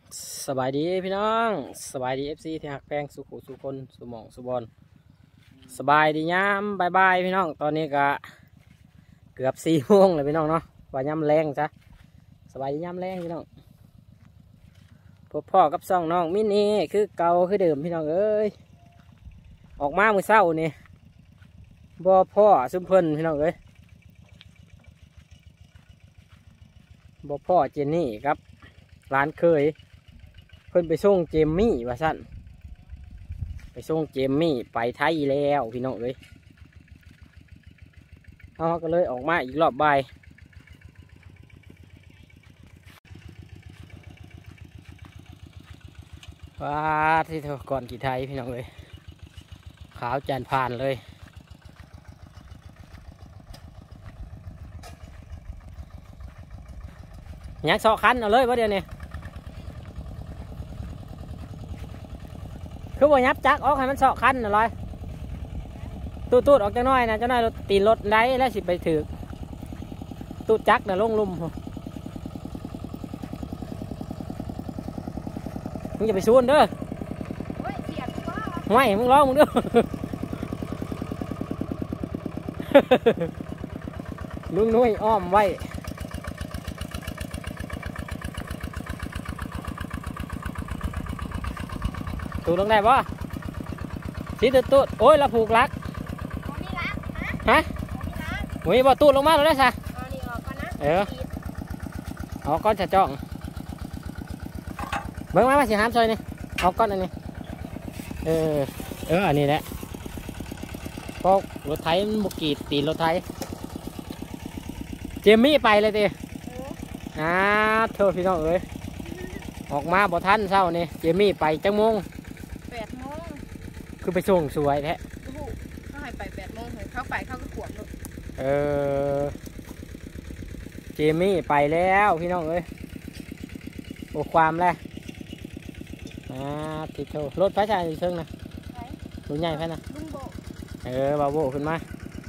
สบายดีพี่น้องสบายดีFCที่หักแพงสุขุสุคนสุหมองสุบอลสบายดียามบายพี่น้องตอนนี้ก็เกือบ4 โมงเลยพี่น้องเนาะว่าย่ำแรงจ้ะสบายดียามแรงพี่น้องพบพ่อกับซ่องน้องมินี่คือเก่าคือเดิมพี่น้องเอ้ยออกมาเมื่อเช้านี่บ่พ่อซุ่มเพิ่นพี่น้องเอ้ยบ่พ่อเจนนี่ครับร้านเคยเพิ่นไปส่งเจมมี่ว่าสั่นไปส่งเจมมี่ไปไทยแล้วพี่น้องเอ้ยเขาก็เลยออกมาอีกรอบบ่ายว้าที่เธอก่อนกี่ไทยพี่น้องเอ้ยขาวจานผ่านเลยยักษ์เสาะคันเอาเลยว่าเดี๋ยวนี้คือว่ายับจักออกให้มันเสาะคันอะไรตูดออกจังน้อยนะจังน้อยรถตีนรถได้แล้วสิไปถือตูดจักนะลงลุ่มมึงอย่าไปซูนเด้อไม่มึงร้องมึงเด้อ ลุงนุ้ยอ้อมไว้ตูดลงได้ปะสีตูดโอ้ยเราผูกลักฮะมึงบ่ตูดลงมาแล้วได้ซะเอาก้อนจะจ้องเบิ่งมาสิหามซอยนี่เอาก้อนอันนี้อันนี้แหละพวกรถไถมันบุกีตีรถไถเจมี่ไปเลยตีเธอพี่น้องเอ้ยออกมาบ่ทันเช้านี่เจมี่ไปจังโมง 8 โมงคือไปส่งสวยแท้เขาให้ไป8 โมงเลยเข้าไปเข้าก็ขวบลูกเจมี่ไปแล้วพี่น้องเอ้ยโอ้ความแล้วติดโทรถพระชายอยู่เชิงนะรถใหญ่แค่นะลุงโบบ่าวโบขึ้นมา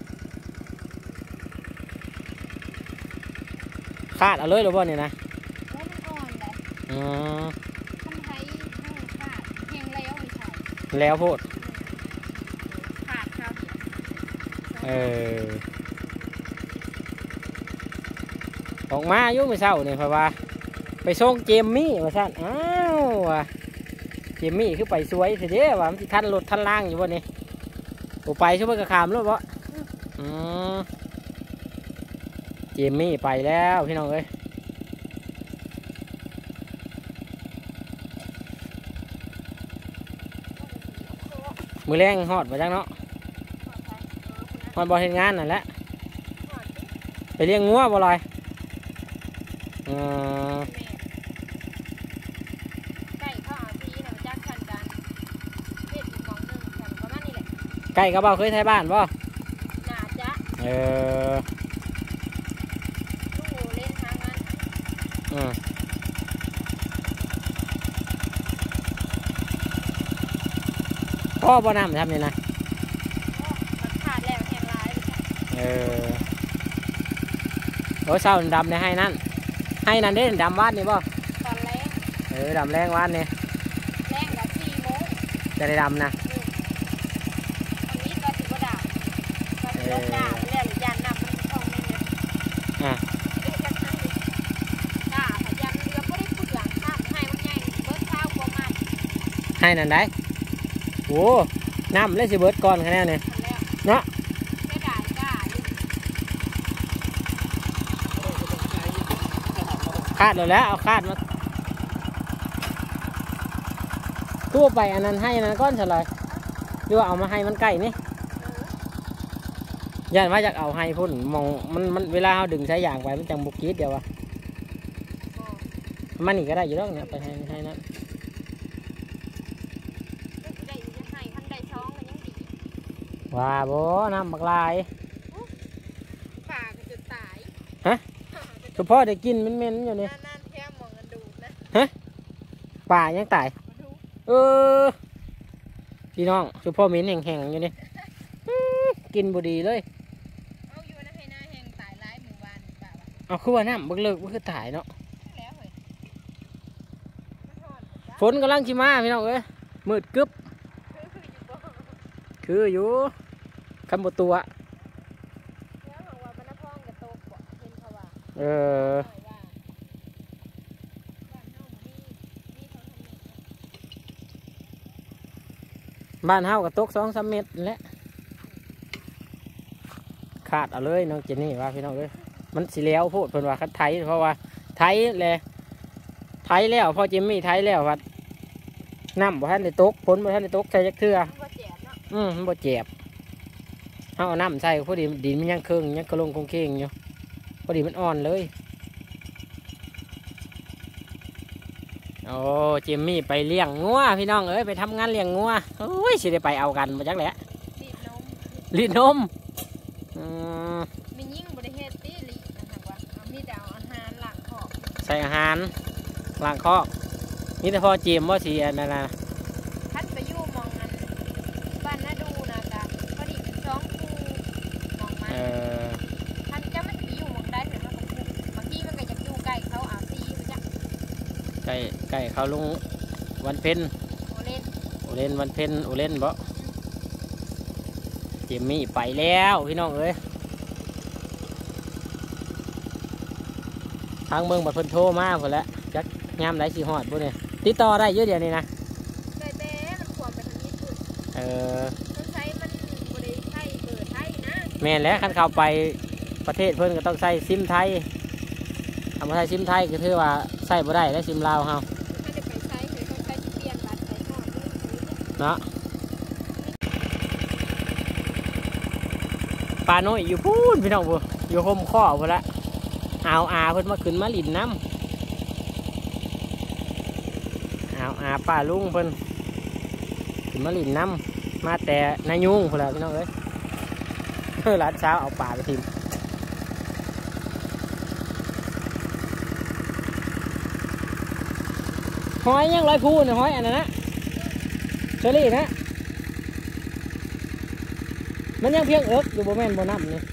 คาดเอาเลยหรือเปล่าเนี่ยนะแล้วมันอ่อนเลยทำไทยขาดแห้งแล้วไม่ใช่แล้วโพดขาดครับออกมายุ่งไปเศร้าเนี่ยเพราะว่าไปส่งเจมมี่ว่าสั่นเจมมี่คือไปสวยเสียเด้ว่ามันทันรถทันล่างอยู่บนนี้โอ้ไปช่วยกระขามรถวะเจมมี่ไปแล้วพี่น้องเอ้ยมือแรงหอดมาจังเนาะหอดบอลเห็นงานนั่นแหละไปเลี้ยงงัวบ่ลอยไก่ข้าวทีนะมันจักชันกันเด็ดอีกของหนึ่งฉันประมาณนี้แหละไก่กระเป๋าเคยไทยบ้านป่ะน่าจะลูกเล่นทางนั้นพ่อบ่น้ำทำเนี่ยนะมันขาดแล้วแห้งร้ายโอ้เศร้าดำในให้นั่นเด้ดำวานนี่ป่ะตอนแรกดำแรงวานนี่แรงกับ4 โมงจะได้ดำนะอันนี้ก็ถือว่าด่าก็ถือว่าด่าไปแล้วหรือยานนำมันคงไม่เนี่ยด่าพยันเรือก็ได้พูดหลังข้ามให้มันใหญ่เบิร์ดเท้ากว่ามันให้นั่นได้โอ้น้ำเล่นสิเบิร์ดก่อนคะแนนเนี่ยเนาะคาดเลยแล้วเอาคาดมาทั่วไปอันนั้นให้นั้นก้อนเฉลยดูเอามาให้มันใกล้นี่ยันว่าอยากเอาให้พุ่นมองมันเวลาเราดึงใช้อย่างไปมันจังบุกกีดเดียววะมันนี่ก็ได้อยู่แล้วเนี่ยไปให้นั้นว้าโบน้ำบักลายป่าก็จะตายฮะเฉพาะได้กินเม้นอยู่นี่นั่นแค่มองกันดูนะฮะป่ายังตายพี่น้องเฉพาะเม้นแห้งๆอยู่นี่กินบุดีเลยเอาอยู่นะให้หน้าแห้งตายร้ายหมู่บ้านป่าเอาคือว่าน้ำบักเลิกมันคือตายเนาะแล้วเฮ้ยมันหอฝนกำลังชิมาพี่น้องเอ้ยมืดกึบคืออยู่คำบตัวเออบ้านเฮากับตก2-3 เม็ดแหละขาดเอาเลยน้องเจนนี่ว่าพี่น้องเอ้ยมันสิแล้วพูดเพิ่นว่าคัดไทยเพราะว่าไทยแหละไทยแล้วพอเจมมี่ไทยแล้ววัดน้ำบ่ทันได้ตกฝนบ่ทันได้ตกใส่จักเทื่อมันบ่เจ็บเอาน้ำใส่พอดีดินมันยังเครื่องยังกระลงคงเข่งอยู่พอดีมันอ่อนเลยโอ้เจมมี่ไปเลี้ยงงัวพี่น้องเอ้ยไปทำงานเลี้ยงงัวโอ้ยสิได้ไปเอากันมาจักแหละรีดนมมียิ่งบริเฮตตี้ลีนะคะว่ามีแต่เอาอาหารหลังคอกใส่อาหารหลังคอกนี่แต่พอเจมว่าสิอันนั้นนะพัดไปยู่มองนั้นบ้านน่าดูนะจ๊ะพอดีเป็น2 คู่มองมาท่านจะมันจะไปอยู่มองได้เห็นว่าบางทีมันก็จะอยู่ใกล้เขาอาซีมันจะใกล้เขาลุงวันเพ็ญโอเล่นวันเพ็ญโอเล่นบ่เจมมี่ไปแล้วพี่น้องเอ้ยทางเมืองบัดเพิ่นโทรมาหมดแล้วจักยามไหนสิฮอดบ่เนี่ยติดต่อได้เยอะเดี๋ยวนี้นะได้แต่มันควรไปทางนี้สุดต้องใช้มันบริไทยเปิดไทยนะแม่นแล้วคันเข้าไปประเทศเพิ่นก็ต้องใช้ซิมไทยทำมาใช้ซิมไทยก็ถือว่าใช้บ่ได้แล้วซิมลาวเฮาถ้าจะไปใช้คือต้องใช้ที่เปลี่ยนบัตรใช้ทอดเนาะปลาน้อยอยู่พูนพี่น้องบัวอยู่ห่มข้อพุ่นละเอาอาเพิ่นมาขึ้นมาลินน้ำเอาอาป้าลุงเพิ่นขึ้นมาลินน้ำมาแต่นายุงพุ่นละพี่น้องเอ้ยหลานเช้าเอาป่าไปทิมหอยยังลอยพูนหอยอันนั้นนะเชอรี่นะมันยังเพียงเอิกอยู่บ่แม่นบ่น้ำนี่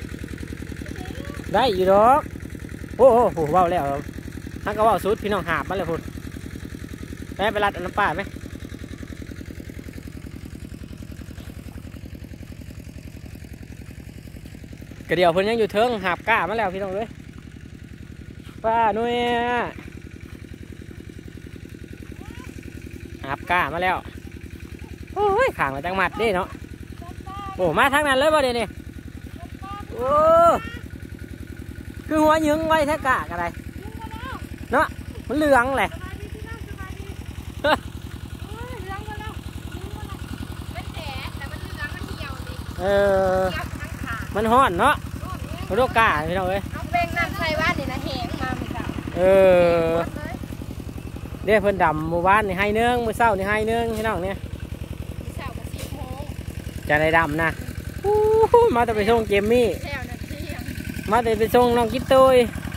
ได้อยู่ดอกโอ้โหว้าวแล้วท่านก็ว่าสุดพี่น้องหาบมาเลยพุ่นไปรัดน้ำป่าไหมกระเดี่ยวเพิ่นยังอยู่เทิงหาบก้ามาแล้วพี่น้องเลยป้าหนุ่ยหาบก้ามาแล้วโอ้ยข่างมาจังหมัดดิเนาะโอ้มาทางนั้นเลยบ่เดี๋ยวนี้โอ้คือหัวยึงไว้แท้กะอะไรเนาะมันเหลืองแหละมันห้อนเนาะมันโรคกาพี่น้องเอ้ยน้องเป้งน้ำใส่บ้านนี่นะแหงมาเหมือนกันเดี๋ยวเพิ่นดำหมู่บ้านนี่ให้เนื้อมื้อเช้านี่ให้เนื้อพี่น้องเนี่ยจะได้ดำนะมาแต่ไปส่งเจมมี่มาแต่ไปส่งน้องกิ๊ตตุ้ย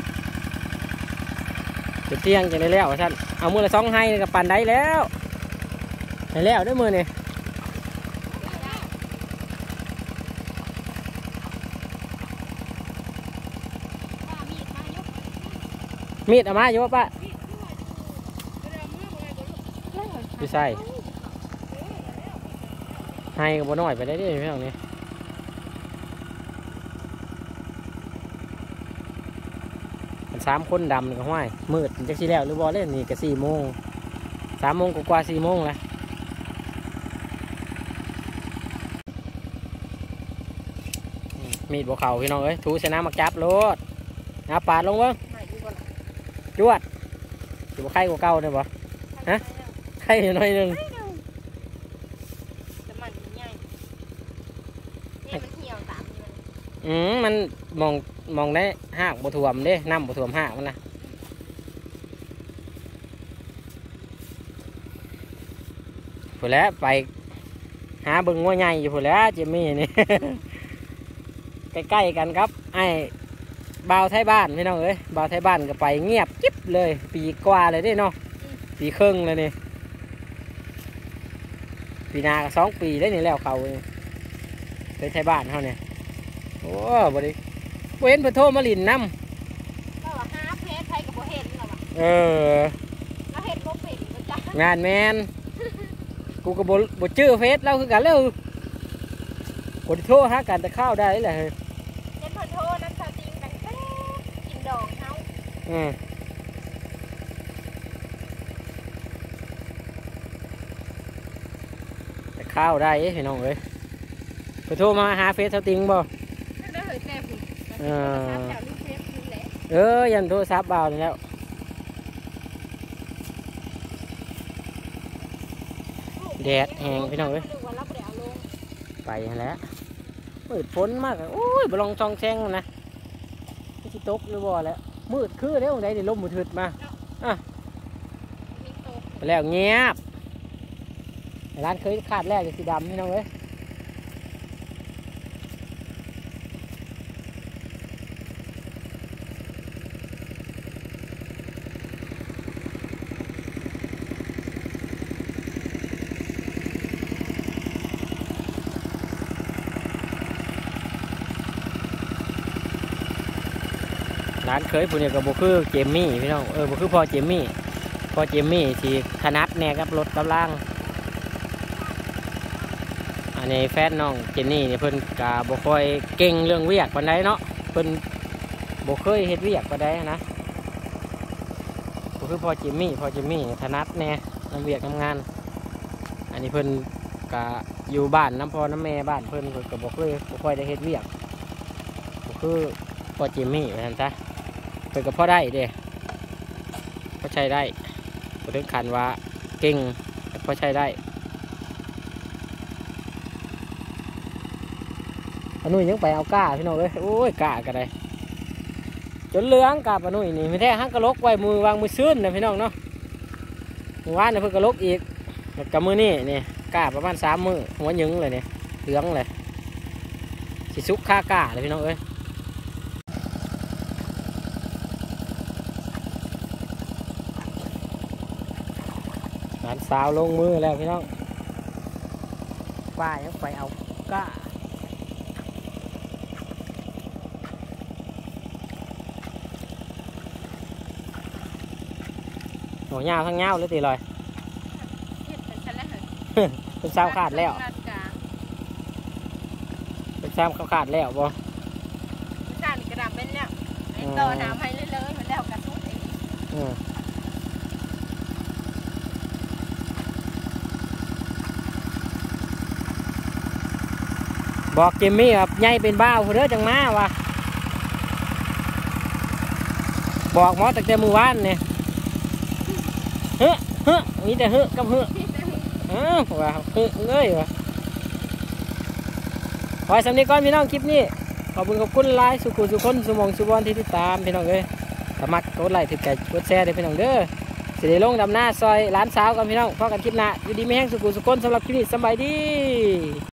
จะเที่ยงจะได้แล้วท่านเอามือละ2ให้กับปั่นได้แล้วได้แล้วด้วยมือนี่มีดเอามาอยู่ป่ะพี่ใส่ให้กับบ่น้อยไปได้ดิพี่น้องนี่3 คนดำก็ห้อยมืดจักสิแล้วหรือบอเล่นนี่ก็4 โมง3 โมงกว่า4 โมงแล้วมีดบวเข่าพี่น้องเอ้ยถูชนะมักจับรถเอาปาดลงเบิ้งจวดอยู่บ่ไข่กว่าเก่าเนี่ยบ่ฮะไข่หน่อยนึงมันมองได้หากบ่ถ่วมเด้น้ำบ่ถ่วมหากมันนะผู้แล้วไปหาบึงงัวใหญ่อยู่ผู้แล้วเจมี่นี่ ใกล้ๆกันครับไอ้บ่าวไทยบ้านพี่น้องเอ้ยบ่าวไทยบ้านก็ไปเงียบจิ๊บเลยปีกว่าเลยได้เนาะปีครึ่งเลยนี่ปีนาก็2 ปีได้นี่แล้วเขาไปไทยบ้านเขาเนี่ยโอ้บริเว้นเพื่อโทรมาลินน้ำก็หาเพชรไทยกับโบเห็นหรอวะเราเห็นโบเห็นจ้ะงานแมนกูก็บ่ชื่อเฟซเราคือกันแล้วกดโทรหากันแต่ข้าวได้แหละเฮ้ยเห็นเพิ่นโทรน้ำชาติงกันแค่กินดองเฮาแต่ข้าวได้พี่น้องเอ้ยไปโทรมาหาเฟซเท่าติงบ่ได้เฮ้ยแม่พุ่นแถวลูกเทพพุ่นแหละยันโทรศัพท์เบานี่แล้วแดดแห้งพี่น้องเอ้ยไปแล้วมืดฝนมากโอ้ยบลองช่องแซงนะไม่ชิตกหรือบ่แล้วมืดคือแล้วไหนเดี๋ยวลมมืดถึดมาไปแล้วเงียบร้านเคยขาดแรกจะสีดำพี่น้องเอ้ยร้านเคยผู้นี้ก็บ่คือเจมมี่พี่น้องบ่คือพ่อเจมมี่ที่ถนัดแน่กับรถกำลังอันนี้แฟนน้องเจนนี่เนี่ยเพิ่นกะบ่ค่อยเก่งเรื่องเวียกปานใดเนาะเพิ่นบ่เคยเฮ็ดเวียกปานใดนะบ่คือพ่อเจมมี่ถนัดแน่นำเวียกทำงานอันนี้เพิ่นกะอยู่บ้านน้ำพ่อน้ำแม่บ้านเพิ่นก็บ่ค่อยได้เฮ็ดเวียกบ่คือพ่อเจมมี่ว่าซั่นซะเพิ่นก็พอได้เด้พอใช้ได้บ่ถึงขั้นว่าเก่งแต่พอใช้ได้ปนุ่ยยังไปเอาก้าพี่น้องเลยโอ้ยก้ากันเลยจนเหลืองกาปนุ่ยนี่ไม่แท้หักกระลกไว้มือวางมือซื่นนะพี่น้องเนาะมือวานเนี่ยเพิ่งกระลกอีกกับมือนี่นี่ก้าประมาณ3 มือหัวยึงเลยเนี่ยเหลืองเลยสิซุกค่าก้าเลยพี่น้องเอ้ยหลานสาวลงมือแล้วพี่น้องป้ายังไปเอาก้าหัวเงาทั้งเงาเลยตีลอยเป็นซ้ำขาดแล้วเป็นซ้ำเขาขาดแล้วบ่จานกระดาษเป็นแล้วต่อน้ำให้เลยมันแล้วกระตุ้นเองบอกเจมมี่แบบใหญ่เป็นบ้าเพื่อจังมาวะบอกหมอตั้งแต่มือวานเนี่ยมีแต่กับว่าเลยวะขอสำนึกก่อนพี่น้องคลิปนี้ขอบคุณไลน์สุขุสุคนสุมองสุบอลที่ติดตามพี่น้องเลยสมัครกดไลค์ถือไก่กดแชร์เลยพี่น้องเด้อสิได้ลงดำหน้าซอยร้านสาวกันพี่น้องพอกันคลิปหน้าอยู่ดีไม่แห้งสุขุสุคนสำหรับคลิปนี้สบายดี